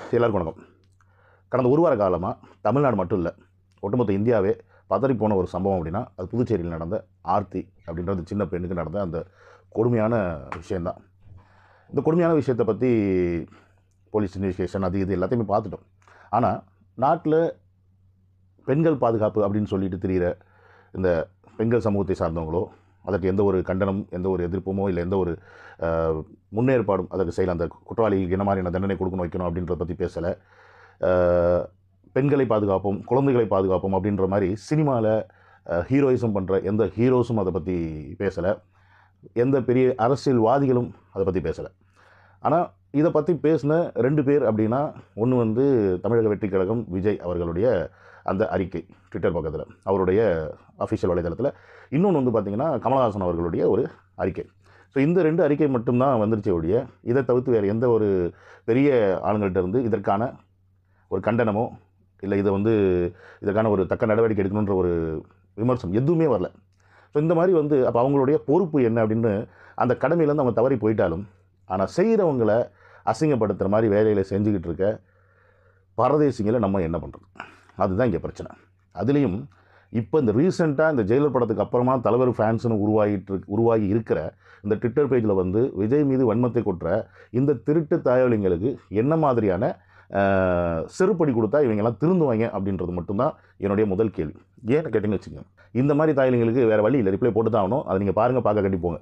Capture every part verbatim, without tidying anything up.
எல்லாருக்கும் வணக்கம். கடந்த ஒரு வார காலமாக தமிழ்நாடு மட்டும் இல்லை, ஒட்டுமொத்த இந்தியாவே பதறிப்போன ஒரு சம்பவம் அப்படின்னா அது புதுச்சேரியில் நடந்த ஆர்த்தி அப்படின்றது சின்ன பெண்ணுக்கு நடந்த அந்த கொடுமையான விஷயந்தான். இந்த கொடுமையான விஷயத்தை பற்றி போலீஸ் இன்வெஸ்டிகேஷன் அது இது எல்லாத்தையுமே பார்த்துட்டோம். ஆனால் நாட்டில் பெண்கள் பாதுகாப்பு அப்படின்னு சொல்லிட்டு தெரிகிற இந்த பெண்கள் சமூகத்தை சார்ந்தவங்களோ அதற்கு எந்த ஒரு கண்டனம், எந்த ஒரு எதிர்ப்புமோ இல்லை எந்த ஒரு முன்னேற்பாடும் அதற்கு செய்யலை. அந்த குற்றவாளிகளுக்கு என்ன மாதிரியான தண்டனை கொடுக்கணும் வைக்கணும் அப்படின்றத பற்றி பேசலை. பெண்களை பாதுகாப்போம், குழந்தைகளை பாதுகாப்போம் அப்படின்ற மாதிரி சினிமாவில் ஹீரோயிசம் பண்ணுற எந்த ஹீரோஸும் அதை பற்றி பேசலை. எந்த பெரிய அரசியல்வாதிகளும் அதை பற்றி பேசலை. ஆனால் இதை பற்றி பேசின ரெண்டு பேர் அப்படின்னா, ஒன்று வந்து தமிழக வெற்றிக் கழகம் விஜய் அவர்களுடைய அந்த அறிக்கை ட்விட்டர் பக்கத்தில், அவருடைய அஃபிஷியல் வலைதளத்தில். இன்னொன்று வந்து பார்த்திங்கன்னா கமலஹாசன் அவர்களுடைய ஒரு அறிக்கை. ஸோ இந்த ரெண்டு அறிக்கை மட்டும்தான் வந்துருச்சே ஒழிய இதை தவிர்த்து வேறு எந்த ஒரு பெரிய ஆளுங்கள்கிட்ட இருந்து இதற்கான ஒரு கண்டனமோ இல்லை இதை வந்து இதற்கான ஒரு தக்க நடவடிக்கை எடுக்கணுன்ற ஒரு விமர்சனம் எதுவுமே வரல. ஸோ இந்த மாதிரி வந்து அப்போ அவங்களுடைய பொறுப்பு என்ன அப்படின்னு அந்த கடமையிலேருந்து அவங்க தவறி போயிட்டாலும், ஆனால் செய்கிறவங்களை அசிங்கப்படுத்துகிற மாதிரி வேலைகளை செஞ்சுக்கிட்டு இருக்க பரதேசிங்களை நம்ம என்ன பண்ணுறது, அதுதான் இங்கே பிரச்சனை. அதுலேயும் இப்போ இந்த ரீசெண்டாக இந்த ஜெயிலர் படத்துக்கு அப்புறமா தலைவர் ஃபேன்ஸ்னு உருவாகிட்டு உருவாகி இருக்கிற இந்த ட்விட்டர் பேஜில் வந்து விஜய் மீது வன்மத்தை கொட்டுற இந்த திருட்டு தாயலிங்களுக்கு என்ன மாதிரியான செருப்படி கொடுத்தா இவங்கெல்லாம் திருந்துவாங்க அப்படின்றது மட்டும்தான் என்னுடைய முதல் கேள்வி. ஏன்னு கேட்டிங்கன்னு வச்சுக்கோங்க, இந்த மாதிரி தாயலிங்களுக்கு வேறு வழி இல்லை, ரிப்ளை போட்டு தான் ஆகணும். அதை நீங்கள் பாருங்கள், பார்க்க கட்டி போங்க.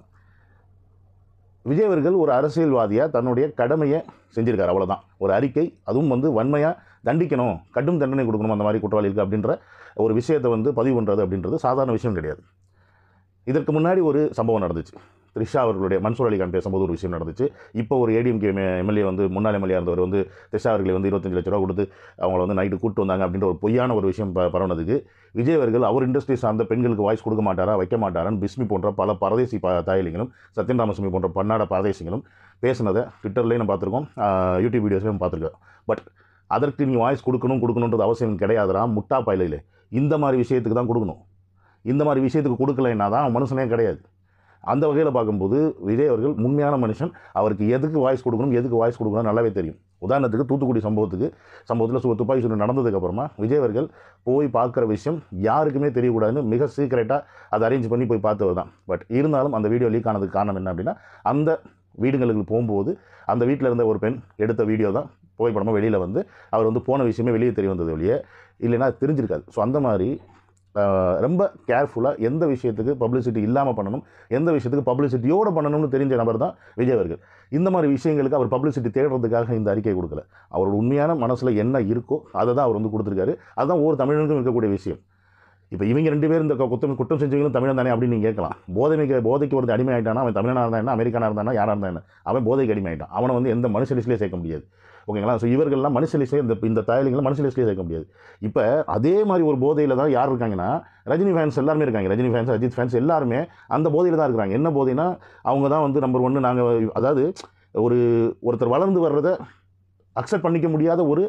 விஜய் அவர்கள் ஒரு அரசியல்வாதியாக தன்னுடைய கடமையை செஞ்சுருக்காரு, அவ்வளோதான். ஒரு அறிக்கை, அதுவும் வந்து வன்மையாக தண்டிக்கணும், கடும் தண்டனை கொடுக்கணும் அந்த மாதிரி குற்றவாளிகளுக்கு அப்படின்ற ஒரு விஷயத்தை வந்து பதிவு பண்ணுறது அப்படின்றது சாதாரண விஷயம் கிடையாது. இதற்கு முன்னாடி ஒரு சம்பவம் நடந்துச்சு. த்ரிஷா அவர்களுடைய மன்சூர் அலிகான் பேசும்போது ஒரு விஷயம் நடந்துச்சு. இப்போ ஒரு ஏடிஎம்கே எம்எல்ஏ வந்து முன்னாள் எம்எல்ஏ இருந்தவர் வந்து த்ரிஷா அவர்களை வந்து இருபத்தஞ்சு லட்ச ரூபா கொடுத்து அவங்கள வந்து நைட்டு கூப்பிட்டு வந்தாங்க அப்படின்ற ஒரு பொய்யான ஒரு விஷயம் ப பரவுனதுக்கு விஜய் அவர்கள் அவர் இண்டஸ்ட்ரி சார்ந்த பெண்களுக்கு வாய்ஸ் கொடுக்க மாட்டாரா, வைக்க மாட்டாரான்னு பிஸ்மி போன்ற பல பரதேசி ப தாயலிங்களும் சத்யன் ராமசாமி போன்ற பன்னாட பரதேசிகளும் பேசினதை ட்விட்டர்லேயும் நம்ம பார்த்துருக்கோம், யூடியூப் வீடியோஸ்லையும் பார்த்துருக்கோம். பட் அதற்கு நீ வாய்ஸ் கொடுக்கணும் கொடுக்கணுன்றது அவசியம் கிடையாதுரா முட்டா பயிலையில். இந்த மாதிரி விஷயத்துக்கு தான் கொடுக்கணும். இந்த மாதிரி விஷயத்துக்கு கொடுக்கலைன்னா தான் மனுஷனே கிடையாது. அந்த வகையில் பார்க்கும்போது விஜய் அவர்கள் உண்மையான மனுஷன். அவருக்கு எதுக்கு வாய்ஸ் கொடுக்கணும், எதுக்கு வாய்ஸ் கொடுக்கணும் நல்லாவே தெரியும். உதாரணத்துக்கு தூத்துக்குடி சம்பவத்துக்கு சம்பவத்தில் சு துப்பாக்கி சூடு நடந்ததுக்கப்புறமா விஜய் அவர்கள் போய் பார்க்குற விஷயம் யாருக்குமே தெரியக்கூடாதுன்னு மிக சீக்கிரட்டாக அதை அரேஞ்ச் பண்ணி போய் பார்த்தவர் தான். பட் இருந்தாலும் அந்த வீடியோ லீக் ஆனதுக்கு காரணம் என்ன அப்படின்னா, அந்த வீடுங்களுக்கு போகும்போது அந்த வீட்டில் இருந்த ஒரு பெண் எடுத்த வீடியோ தான் புகைப்படமாக வெளியில் வந்து அவர் வந்து போன விஷயமே வெளியே தெரிய வந்தது வெளியே, இல்லைன்னா தெரிஞ்சிருக்காது. ஸோ அந்த மாதிரி ரொம்ப கேர்ஃபுல்லாக எந்த விஷயத்துக்கு பப்ளிசிட்டி இல்லாமல் பண்ணணும், எந்த விஷயத்துக்கு பப்ளிசிட்டியோடு பண்ணணும்னு தெரிஞ்ச நபர் தான் விஜய் அவர்கள். இந்த மாதிரி விஷயங்களுக்கு அவர் பப்ளிசிட்டி தேடுறதுக்காக இந்த அறிக்கை கொடுக்கல. அவரோட உண்மையான மனசில் என்ன இருக்கோ அதை தான் அவர் வந்து கொடுத்துருக்காரு. அதுதான் ஒவ்வொரு தமிழனுக்கும் இருக்கக்கூடிய விஷயம். இப்போ இவங்க ரெண்டு பேரும் இந்த குற்றம் குற்றம் செஞ்சவங்களும் தமிழன் தானே அப்படின்னு நீங்கள் கேட்கலாம். போதைக்கு போதைக்கு ஒரு அடிமை ஆகிட்டானா அவன் தமிழனாக இருந்தா என்ன, அமெரிக்கானாக இருந்தானா யாராக இருந்தா என்ன, அவன் போதைக்கு அடிமை ஆகிட்டான். அவனை வந்து எந்த மனுஷ லிஸ்ட்லேயே சேர்க்க முடியாது. ஓகேங்களா? ஸோ இவர்கள்லாம் மனுஷ லிஸ்ட்லேயே இந்த இந்த தாயலிங்களை மனுஷ லிஸ்ட்லேயே சேர்க்க முடியாது. இப்போ அதே மாதிரி ஒரு போதையில் தான் யார் இருக்காங்கன்னா, ரஜினி ஃபேன்ஸ் எல்லாருமே இருக்காங்க. ரஜினி ஃபேன்ஸ், அஜித் ஃபேன்ஸ் எல்லாருமே அந்த போதையில் தான் இருக்கிறாங்க. என்ன போதைனா, அவங்க தான் வந்து நம்பர் ஒன்று. நாங்கள் அதாவது ஒரு ஒருத்தர் வளர்ந்து வர்றதை அக்செப்ட் பண்ணிக்க முடியாத ஒரு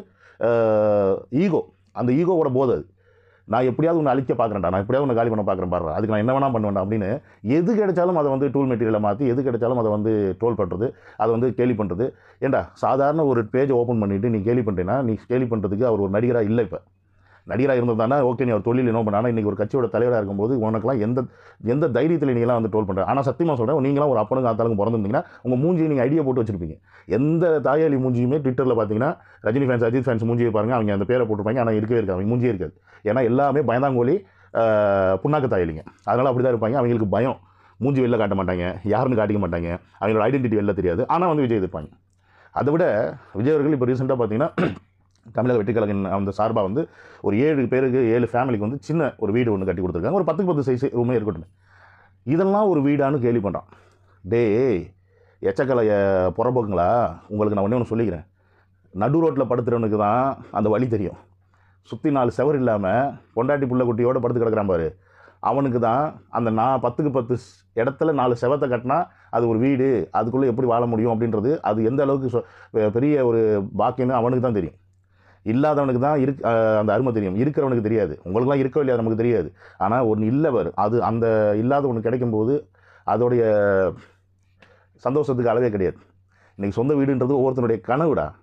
ஈகோ, அந்த ஈகோவோட போதை அது. நான் எப்படியாவது ஒன்று அழிக்க பார்க்குறேன்டா, நான் எப்படியாவது ஒன்று காலி பண்ண பார்க்குறேன் பாரு, அதுக்கு நான் என்ன வேணால் பண்ணுவேன்டா அப்படின்னு எது கிடைச்சாலும் அதை வந்து டூல் மெட்டீரியலை மாற்றி எது கிடைச்சாலும் அதை வந்து ட்ரோல் பண்ணுறது, அதை வந்து கேலி பண்ணுறது. ஏண்டா சாதாரண ஒரு பேஜை ஓப்பன் பண்ணிவிட்டு நீ கேலி பண்ணுறேன்னா, நீ கேலி பண்ணுறதுக்கு அவர் ஒரு நடிகராக இல்லை. இப்போ நடிகராக இருந்ததுதானே ஓகே, நீ அவர் தொழில் என்ன பண்ண. ஆனால் இன்றைக்கி ஒரு கட்சியோட தலைவராக இருக்கும்போது உனக்குலாம் எந்த எந்த தைரியத்தில் நீங்களாம் வந்து ட்ரோல் பண்ணுற. ஆனால் சத்தியமாக சொல்கிறேன், நீங்களாம் ஒரு அப்பனுக்கு ஆத்தாளுக்கு பிறந்திருந்தீங்கன்னா உங்கள் மூஞ்சியை நீங்கள் ஐடியா போட்டு வச்சுருப்பீங்க. எந்த தாயாளி மூஞ்சியுமே ட்விட்டரில் பார்த்தீங்கன்னா ரஜினி ஃபேன்ஸ், அஜித் ஃபேன்ஸ் மூஞ்சியை பாருங்கள், அவங்க அந்த பேரை போட்டிருப்பாங்க. ஆனால் இருக்கவே இருக்காது, அவங்க மூஞ்சியே இருக்காது. ஏன்னா எல்லாமே பயந்தாங்கோலி புண்ணாக்கு தாயலிங்க. அதனால் அப்படி தான் இருப்பாங்க. அவங்களுக்கு பயம், மூஞ்சி வெளில காட்ட மாட்டாங்க, யாருன்னு காட்டிக்க மாட்டாங்க, அவங்களோட ஐடென்டிட்டி வெளில தெரியாது. ஆனால் வந்து விஜய் எதிர்ப்பாங்க. அதை விட விஜய் அவர்கள் இப்போ ரீசெண்டாக பார்த்தீங்கன்னா தமிழக வெற்றிக் கழகம் அந்த சார்பாக வந்து ஒரு ஏழு பேருக்கு ஏழு ஃபேமிலிக்கு வந்து சின்ன ஒரு வீடு ஒன்று கட்டி கொடுத்துருக்காங்க. ஒரு பத்துக்கு பத்து சைஸ் ரூமே இருக்கட்டும். இதெல்லாம் ஒரு வீடானு கேள்வி பண்ணுறான். டே எச்சக்கலைய புறம்போக்குங்களா, உங்களுக்கு நான் ஒன்றே ஒன்று சொல்லிக்கிறேன். நடு ரோட்டில் படுத்துறவனுக்கு தான் அந்த வழி தெரியும். சுற்றி நாலு செவர் இல்லாமல் பொண்டாட்டி புள்ள குட்டியோடு படுத்து கிடக்கிறான் பாரு, அவனுக்கு தான் அந்த நான் பத்துக்கு பத்து இடத்துல நாலு செவத்தை கட்டினா அது ஒரு வீடு, அதுக்குள்ளே எப்படி வாழ முடியும் அப்படின்றது அது எந்த அளவுக்கு பெரிய ஒரு பாக்கியம்னு அவனுக்கு தான் தெரியும். இல்லாதவனுக்கு தான் இருக்கு அந்த அருமை தெரியும், இருக்கிறவனுக்கு தெரியாது. உங்களுக்குலாம் இருக்கோ இல்லையா நமக்கு தெரியாது. ஆனால் ஒன்று இல்லவர் அது அந்த இல்லாத ஒன்று கிடைக்கும்போது அதோடைய சந்தோஷத்துக்கு அளவே கிடையாது. இன்றைக்கி சொந்த வீடுன்றது ஒவ்வொருத்தனுடைய கனவுடா.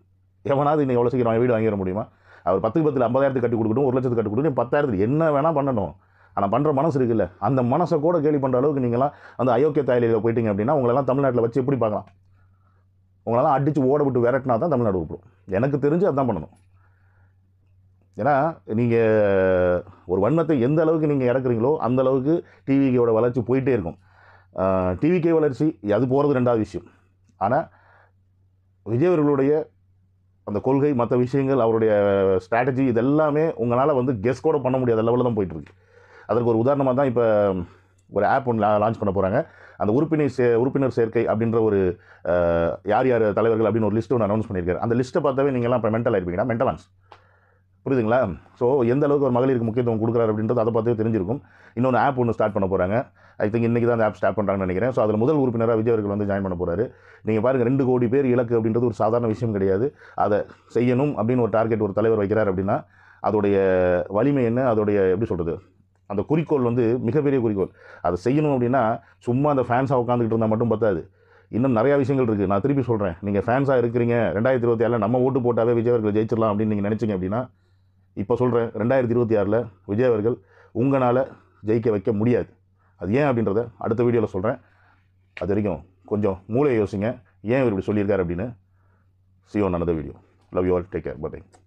எவனாவது இன்னைக்கு எவ்வளோ சீக்கிரம் வீடு வாங்கிட முடியுமா? அவர் பத்துக்கு பத்தில் ஐம்பதாயிரத்துக்கு கட்டி கொடுக்கட்டும், ஒரு லட்சத்துக்கு கட்டி கொடுக்கட்டும், பத்தாயிரத்துக்கு என்ன வேணால் பண்ணணும். ஆனால் பண்ணுற மனசு இருக்குல்ல, அந்த மனசை கூட கேலி பண்ணுற அளவுக்கு நீங்களாம் அந்த அயோக்கிய தாயிலில் போயிட்டீங்க அப்படின்னா உங்களெல்லாம் தமிழ்நாட்டில் வச்சு எப்படி பார்க்கலாம்? உங்களெல்லாம் அடித்து ஓட விட்டு விரட்டினா தான் தமிழ்நாடு உருப்படும். எனக்கு தெரிஞ்சு அதுதான் பண்ணணும். ஏன்னா நீங்கள் ஒரு வன்மத்தை எந்த அளவுக்கு நீங்கள் இறக்குறீங்களோ அந்த அளவுக்கு டிவிகேயோட வளர்ச்சி போயிட்டே இருக்கும். டிவிகே வளர்ச்சி அது போகிறது ரெண்டாவது விஷயம். ஆனால் விஜய் அவர்களுடைய அந்த கொள்கை, மற்ற விஷயங்கள், அவருடைய ஸ்ட்ராட்டஜி, இதெல்லாமே உங்களால் வந்து கெஸ் கூட பண்ண முடியாத லெவலில் தான் போயிட்டுருக்கு. அதற்கு ஒரு உதாரணமாக தான் இப்போ ஒரு ஆப் ஒன்று லான்ச் பண்ண போகிறாங்க. அந்த உறுப்பினர் சே உறுப்பினர் சேர்க்கை அப்படின்ற ஒரு யார் யார் தலைவர்கள் அப்படின்னு ஒரு லிஸ்ட்டு ஒன்று அனௌன்ஸ் பண்ணியிருக்காரு. அந்த லிஸ்ட்டை பார்த்தாவே நீங்கள்லாம் இப்போ மென்டல் ஆயிருப்பீங்கன்னா மென்டலான்ஸ் புரியுதுங்களா? ஸோ எந்த அளவுக்கு ஒரு மகளிருக்கு முக்கியத்துவம் கொடுக்குறாரு அப்படின்றது அதை பார்த்தே தெரிஞ்சிருக்கும். இன்னொன்று ஆப் ஒன்று ஸ்டார்ட் பண்ண போகிறாங்க. ஐ திங்க் இன்றைக்கி தான் அந்த ஆப் ஸ்டார்ட் பண்ணுறாங்கன்னு நினைக்கிறேன். ஸோ அதில் முதல் உறுப்பினராக விஜய் அவர்கள் வந்து ஜாயின் பண்ண போகிறாரு. நீங்கள் பாருங்கள், ரெண்டு கோடி பேர் இலக்கு அப்படின்றது ஒரு சாதாரண விஷயம் கிடையாது. அதை செய்யணும் அப்படின்னு ஒரு டார்கெட் ஒரு தலைவர் வைக்கிறார் அப்படின்னா அதோடைய வலிமை என்ன, அதோடைய எப்படி சொல்கிறது, அந்த குறிக்கோள் வந்து மிகப்பெரிய குறிக்கோள். அதை செய்யணும் அப்படின்னா சும்மா அந்த ஃபேன்ஸாக உட்காந்துக்கிட்டு இருந்தால் மட்டும் பத்தாது. இன்னும் நிறையா விஷயங்கள் இருக்குது. நான் திருப்பி சொல்கிறேன், நீங்கள் ஃபேன்ஸாக இருக்கிறீங்க, ரெண்டாயிரத்தி இருபத்தி ஆறில் நம்ம ஓட்டு போட்டாவே விஜய் அவர்கள் ஜெயிச்சிடலாம் அப்படின்னு நீங்கள் நினச்சிங்க அப்படின்னா, இப்போ சொல்கிறேன், ரெண்டாயிரத்தி இருபத்தி ஆறில் விஜய் அவர்கள் உங்களால் ஜெயிக்க வைக்க முடியாது. அது ஏன் அப்படின்றத அடுத்த வீடியோவில் சொல்கிறேன். அது வரைக்கும் கொஞ்சம் மூளையை யோசிங்க, ஏன் இவர் இப்படி சொல்லியிருக்காரு அப்படின்னு. See you on another video. Love you all. Take care. Bye bye.